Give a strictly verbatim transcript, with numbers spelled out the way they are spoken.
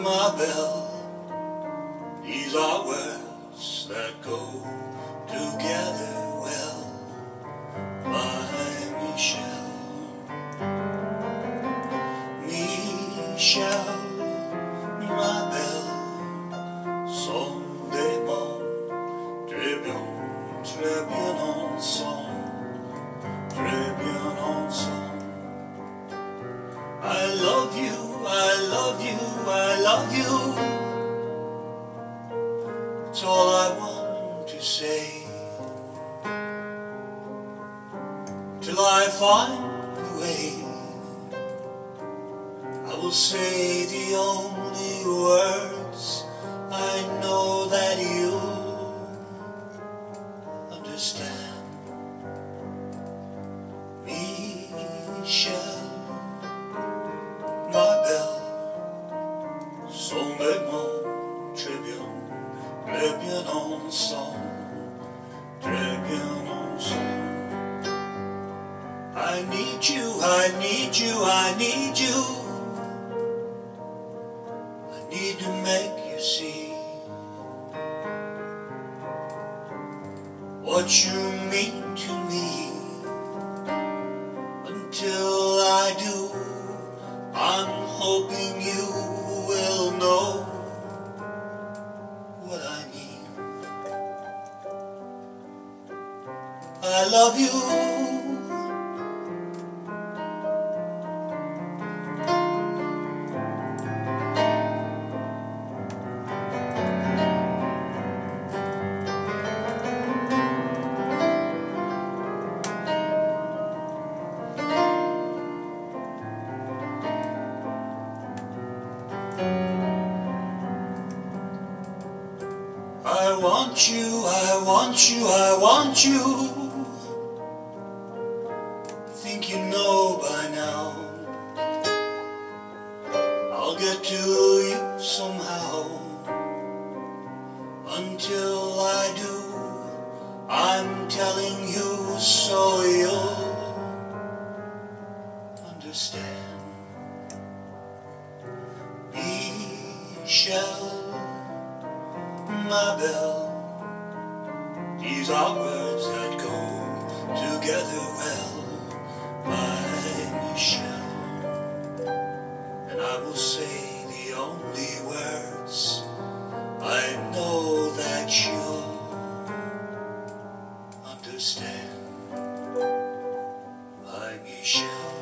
my belle. These are words that go together well. My Michelle, Michelle, ma belle, sont des mots très bien, très bien ensemble, très bien ensemble. I love you, I love you, I love you. That's all I want to say. Till I find a way, I will say the only words I know that you understand. Michelle, ma belle, sont des mots très bien, très bien ensemble, très bien ensemble. I need you, I need you, I need you. I need to make you see what you mean to me. Until I do, I'm hoping you will know what I mean. I love you. I want you, I want you, I want you. I think you know by now. I'll get to you somehow. Until I do, I'm telling you so you'll understand. Michelle, ma belle, these are words that go together well. My Michelle, and I will say the only words I know that you'll understand. My Michelle.